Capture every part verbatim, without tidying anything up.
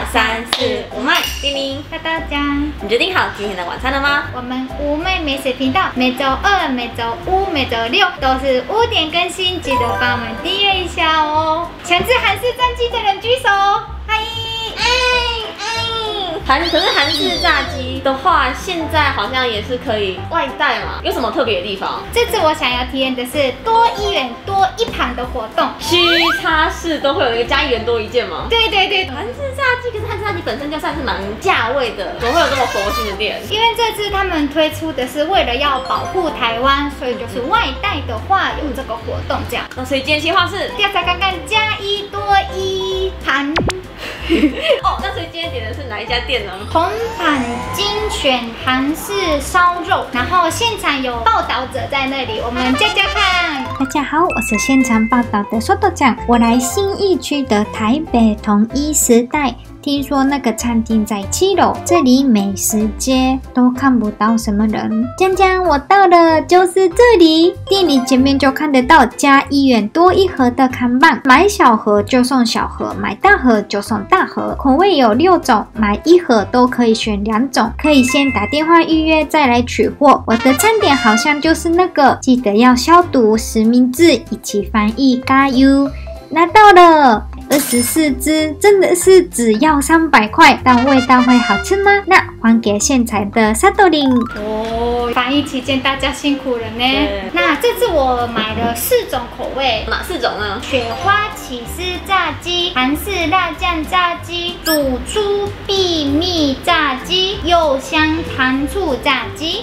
三四五麦，叮铃， 大大江。 你决定好今天的晚餐了吗？ 我们五妹美食频道每周二、每周五、每周六都是五点更新，记得帮我们订阅一下哦。强制韩式战机的人举手，嗨！哎哎， 韩可是韩式炸鸡的话，现在好像也是可以外带嘛？有什么特别的地方？ 这次我想要体验的是多一元多一盘的活动。 屈叉式都会有一个加一元多一件吗？ 对对对， 韩式炸鸡，可是韩式炸鸡本身就算是蛮价位的，怎么会有这么佛心的店？ 因为这次他们推出的是为了要保护台湾，所以就是外带的话用这个活动这样。 那所以今天计划是调查看看加一多一盘。 哦，那所以今天点的是哪一家店呢？ 红盘精选韩式烧肉，然后现场有报道者在那里，我们加加看。 大家好，我是现场报道的收豆酱，我来信义区的台北统一时代。听说那个餐厅在七楼，这里美食街都看不到什么人。江江，我到了，就是这里。店里前面就看得到加一元多一盒的看板，买小盒就送小盒，买大盒就送大盒。口味有六种，买一盒都可以选两种，可以先打电话预约再来取货。我的餐点好像就是那个，记得要消毒实名制，一起翻译加油。拿到了。二十四只，真的是只要三百块，但味道会好吃吗？那还给现场的沙豆林。 哦，防疫期间大家辛苦了呢。那这次我买了四种口味， 哪四种呢？ 雪花起司炸鸡、韩式辣酱炸鸡、煮出秘密炸鸡、柚香糖醋炸鸡。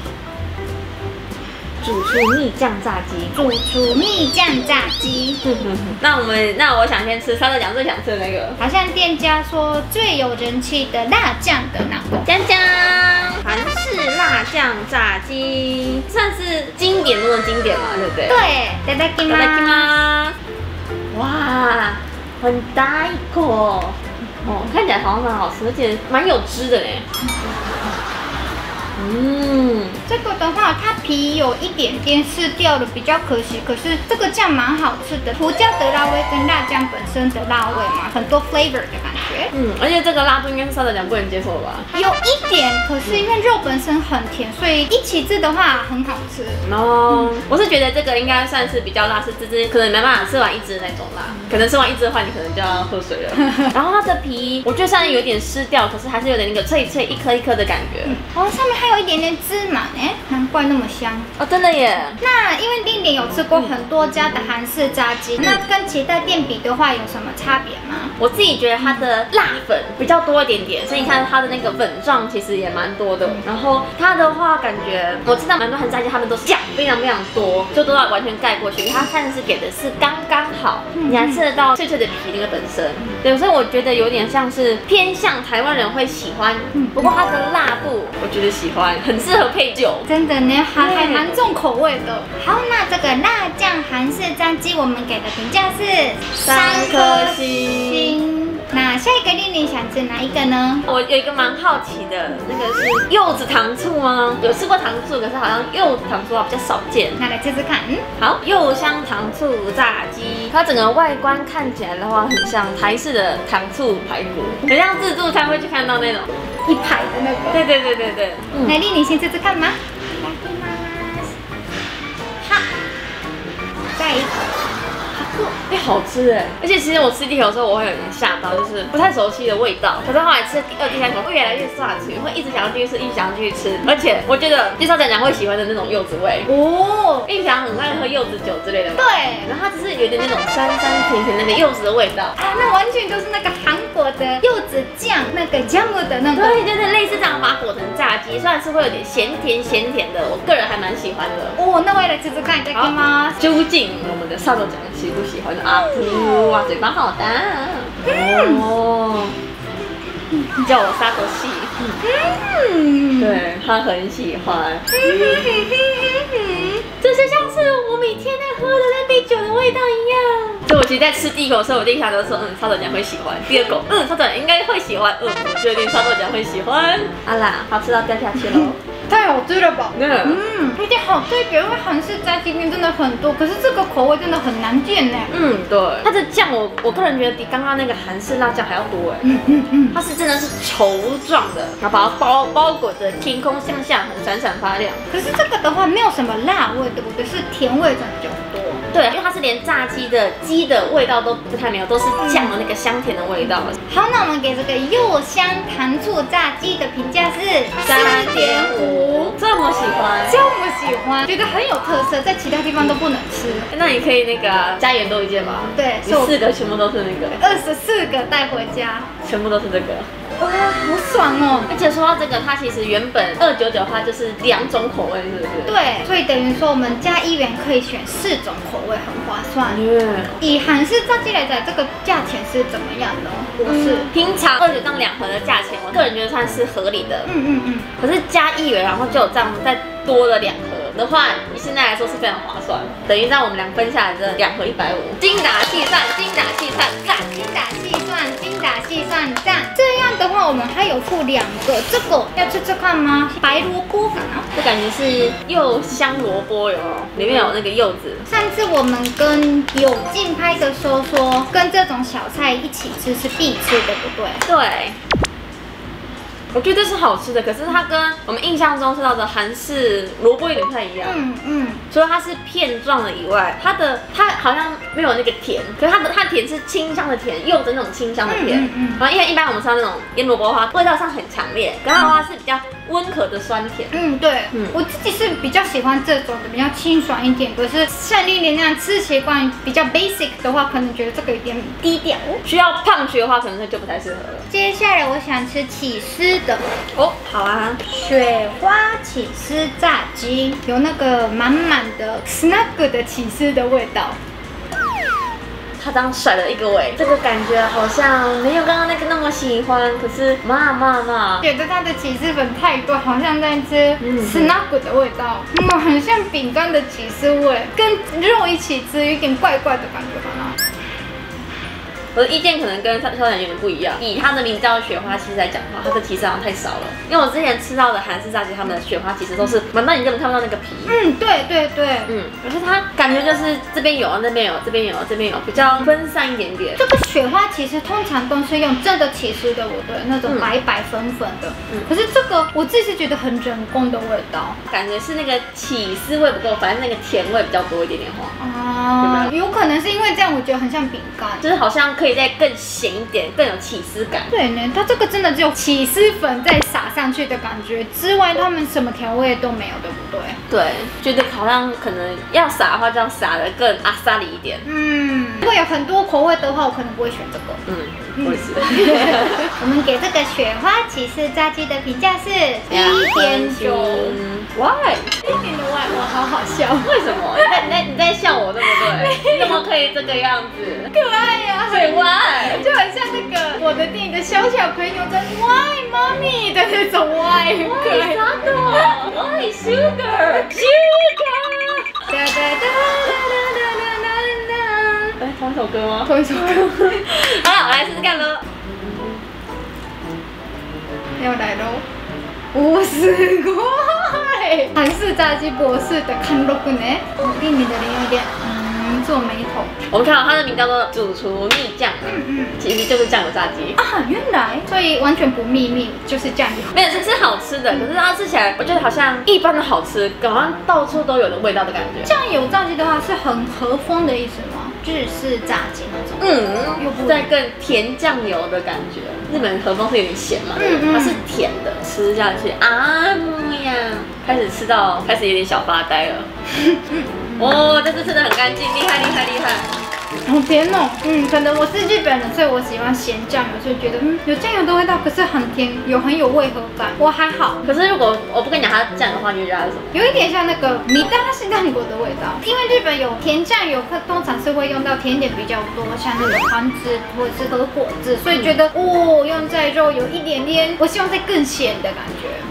煮出蜜酱炸鸡， 煮出蜜酱炸鸡。 那我们，那我想先吃沙豆酱最想吃的那个， 好像店家说最有人气的辣酱的那个。 江江韩式辣酱炸鸡，算是经典中的经典嘛，对不对？ 对，いただきいただきます。 哇，很大一口哦，看起来好像很好吃，而且蛮有汁的嘞。嗯， 这个的话，它皮有一点点湿掉了，比较可惜。可是这个酱蛮好吃的，胡椒的辣味跟辣酱本身的辣味嘛，很多 flavor 的感觉。 嗯，而且这个辣度应该是沙豆酱不能接受的吧？ 有一点，可是因为肉本身很甜，所以一起吃的话很好吃。 哦，嗯、我是觉得这个应该算是比较辣，是滋滋，可能没办法吃完一只那种辣，可能吃完一只的话，你可能就要喝水了。然后它的皮，我觉得虽然有点湿掉，可是还是有点那个脆脆一颗一颗的感觉。嗯、 哦，上面还有一点点芝麻呢，难怪那么香哦，真的耶。 那因为丁丁有吃过很多家的韩式炸鸡，嗯、那跟其他店比的话，有什么差别吗？ 我自己觉得它的辣粉比较多一点点，所以你看它的那个粉状其实也蛮多的。然后它的话，感觉我知道蛮多韩式炸鸡他们都是酱非常非常多，就多到完全盖过去。它看是给的是刚刚好，你还吃得到脆脆的皮那个本身。对，所以我觉得有点像是偏向台湾人会喜欢，不过它的辣度我觉得喜欢，很适合配酒。 真的呢，还还蛮重口味的。好，那这个辣酱韩式炸鸡我们给的评价是三颗星。 那下一个玲玲想吃哪一个呢？ 我有一个蛮好奇的，那个是柚子糖醋吗？有吃过糖醋，可是好像柚子糖醋比较少见。 那来吃吃看。嗯， 好，柚香糖醋炸鸡，它整个外观看起来的话，很像台式的糖醋排骨，很像自助餐会去看到那种一排的那个。 对对对对对。 嗯、那玲玲先吃吃看吗？好，再一口。 哎、欸，好吃哎！而且其实我吃第一口的时候，我会有点吓到，就是不太熟悉的味道。可是后来吃第二、第三口，会越来越下去，会一直想要继续吃，一直想要继续吃。而且我觉得介绍讲讲会喜欢的那种柚子味哦，因为平常很爱喝柚子酒之类的嘛。 对， 然后它只是有点那种酸酸甜甜那个柚子的味道啊，那完全就是那个韩国的柚子酱，那个姜母的那个。 对，就是类似这样把它裹成炸鸡，虽然是会有点咸甜咸甜的，我个人还蛮喜欢的。 哦，那我也来吃吃看，再看吗？ 究竟我们的沙豆酱喜不喜欢呢？啊，哇，嘴巴好大哦！叫我沙豆系，嗯，对他很喜欢，这就像是我每天在喝的那杯酒的味道一样。所以我其实在吃第一口的时候，我第一下都说，嗯，沙豆酱会喜欢。第二口，嗯，沙豆酱应该会喜欢，嗯，我决定沙豆酱会喜欢。好啦，好吃到掉下去喽。 太好吃了吧？ 嗯， 嗯，有点好特别，因为韩式炸鸡面真的很多，可是这个口味真的很难见呢。 嗯，对，它的酱我我个人觉得比刚刚那个韩式辣酱还要多哎。 嗯嗯嗯， 它是真的是稠状的，然后把它包包裹着，天空向下，很闪闪发亮。 可是这个的话没有什么辣味，对不对？是甜味真的比较多。 对，因为它是连炸鸡的鸡的味道都不太没有，都是酱的那个香甜的味道。 好，那我们给这个柚香糖醋炸鸡的评价是三点五，这么喜欢， 这么喜欢，觉得很有特色，在其他地方都不能吃。 那你可以那个加盐多一件吧？ 对， 你四个全部都是那个， 二十四个带回家， 全部都是这个。 哇，好爽哦！ 而且说到这个，它其实原本二九九它就是两种口味，是不是？ 对，所以等于说我们加一元可以选四种口味，很划算。 嗯， 以韩式炸鸡来讲，这个价钱是怎么样呢？我是平常二九这样两盒的价钱，我个人觉得算是合理的。 嗯嗯嗯。 可是加一元，然后就有这样再多了两盒的话，以现在来说是非常划算。等于让我们俩分下来这两盒一百五，精打细算，精打细算，赞！ 精打细算，精打细算，赞！这样的话，我们还有附两个，这个要吃吃看吗？白萝卜粉啊， 这感觉是柚香萝卜，有没有？里面有那个柚子。 上次我们跟有竞拍的时候说，跟这种小菜一起吃是必吃的，对不对？ 对。我觉得是好吃的，可是它跟我们印象中吃到的韩式萝卜有点不太一样。 嗯嗯， 除了它是片状的以外，它的它好像没有那个甜，可是它的它的甜是清香的甜，柚子那种清香的甜。嗯嗯。然后因为一般我们吃到那种腌萝卜的话，味道上很强烈，可是它的话是比较温和的酸甜。 嗯，对，嗯，我自己是比较喜欢这种的，比较清爽一点。可是像丽莲那样吃习惯比较 basic 的话，可能觉得这个有点低调。 需要胖学的话，可能就不太适合了。 接下来我想吃起司的哦，好啊， 雪花起司炸鸡，有那个满满的 snack 的起司的味道。 他刚甩了一个尾，这个感觉好像没有刚刚那个那么喜欢，可是嘛嘛嘛， 觉得它的起司粉太多，好像在吃 snack 的味道，嗯，很像饼干的起司味，跟肉一起吃有点怪怪的感觉吧。 我的意见可能跟肖展有点不一样。以它的名叫雪花起司来讲的话，它的起司好像太少了。因为我之前吃到的韩式炸鸡，他们的雪花起司都是满到你根本看不到那个皮。 嗯，对对对， 嗯，可是它感觉就是这边有，那边有，这边有，这边有，比较分散一点点。 这个雪花其实通常都是用真的起司的，我对那种白白粉粉的。嗯，可是这个我自己是觉得很人工的味道， 感觉是那个起司味不够，反正那个甜味比较多一点点哈。 啊，有可能是因为这样，我觉得很像饼干， 就是好像可以再更咸一点，更有起司感。 对呢，它这个真的只有起司粉再撒上去的感觉之外，他们什么调味都没有，对不对？ 对，觉得好像可能要撒的话，就要撒的更阿萨里一点。 嗯，如果有很多口味的话，我可能不会选这个。 嗯，我也是。 我们给这个雪花起司炸鸡的评价是一点九。 Why？ 一点九 Why？ 我好好笑。 为什么？你在你在你在笑我对不对？你怎么可以这个样子？ 可爱呀、啊， 所以 Why？ 就很像那个我的电影的小小朋友在 Why Mommy 的那种 Why， 很可爱。 Why Sugar？Sugar！ 哒哒哒哒哒哒哒哒。 哎，同一首歌吗？ 同一首歌。 好了，我来试试看喽。 要来喽！五十块，韩式炸鸡博士的看肉呢，里面的人有点嗯皱眉头。 我们看到它的名叫做主厨蜜酱，嗯嗯，其实就是酱油炸鸡啊，原来，所以完全不秘密，就是酱油。 没有，是是好吃的，可是它吃起来，我觉得好像一般的好吃，好像到处都有的味道的感觉。 酱油炸鸡的话是很和风的意思吗？日式炸鸡那种， 嗯，又不再更甜酱油的感觉。日本和风是有点咸嘛，嗯嗯，它是甜的，吃下去啊木呀，开始吃到开始有点小发呆了。哦，这次吃的很干净，厉害厉害厉害。 好甜哦，嗯，可能我是日本人，所以我喜欢咸酱油，所以觉得嗯有酱油的味道，可是很甜，有很有违和感。我还好， 可是如果我不跟你讲它酱油的话，你就觉得它是什么？ 有一点像那个米达拉西蛋果的味道，因为日本有甜酱油，它通常是会用到甜点比较多，像那个糖汁或者是和果子，所以觉得哦用在肉有一点点，我希望再更咸的感觉。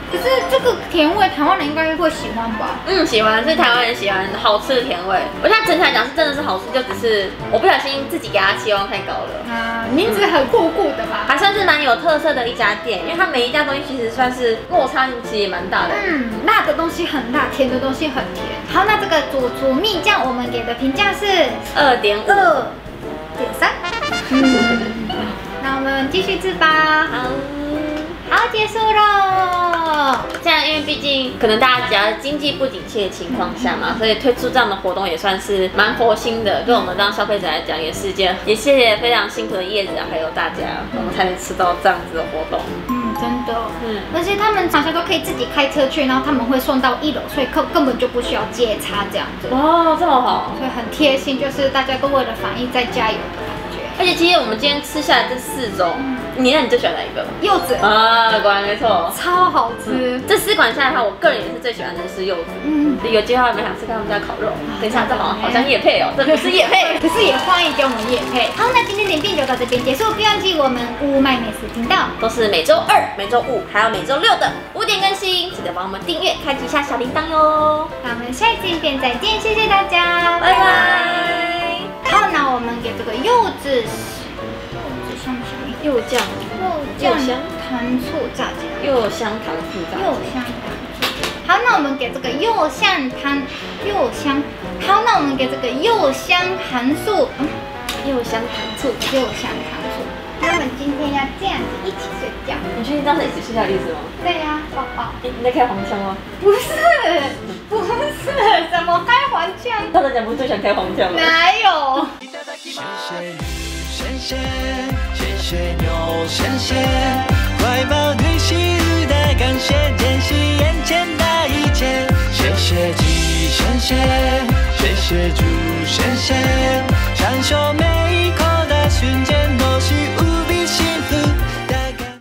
可是这个甜味，台湾人应该会喜欢吧？ 嗯，喜欢，是台湾人喜欢好吃的甜味。我觉得整体来讲是真的是好吃，就只是我不小心自己给它期望太高了。 啊，名字很酷酷的吧？ 还算是蛮有特色的一家店，因为它每一家东西其实算是落差其实也蛮大的。 嗯，辣的东西很辣，甜的东西很甜。好，那这个主厨蜜酱我们给的评价是二点五。 二点三。嗯，那我们继续吃吧。 好。 好，结束喽。 这样，因为毕竟可能大家只要经济不景气的情况下嘛，所以推出这样的活动也算是蛮佛心的。对我们当消费者来讲，也是一件也谢谢非常辛苦的叶子啊，还有大家，我们才能吃到这样子的活动。 嗯，真的。 嗯， 而且他们厂商都可以自己开车去，然后他们会送到一楼，所以根根本就不需要接插这样子。 哇，这么好， 所以很贴心，就是大家都为了防疫在加油的感觉。 而且其实我们今天吃下来这四种，你那你最喜欢哪一个？ 柚子啊，果然没错， 超好吃。 这四款下来的话，我个人也是最喜欢的是柚子。嗯，有机会蛮想吃看他们家烤肉。等一下，这好像好像业配哦，这不是业配， 可是也欢迎给我们业配。好，那今天点评就到这边结束，不忘记我们乌麦美食频道都是每周二、每周五还有每周六的五点更新，记得帮我们订阅、开启一下小铃铛哟。 那我们下一期影片再见，谢谢大家， 拜拜。 好，那我们给这个柚子，柚子香不香？ 柚酱， 柚酱糖醋炸鸡， 柚香糖醋炸鸡， 柚香糖醋。好，那我们给这个柚香糖，柚香。好，那我们给这个柚香糖醋，嗯， 柚香糖醋， 柚香糖醋。那我们今天要这样子一起睡觉。 你确定这样子一起睡觉的意思吗？ 对呀、啊，宝宝。 你在开黄腔吗？ 不是，不是，怎么开黄腔？ 他在讲不是最喜欢开黄腔吗？ 哪有？ 谢谢雨先生，谢谢牛先生，快把退休的感谢珍惜。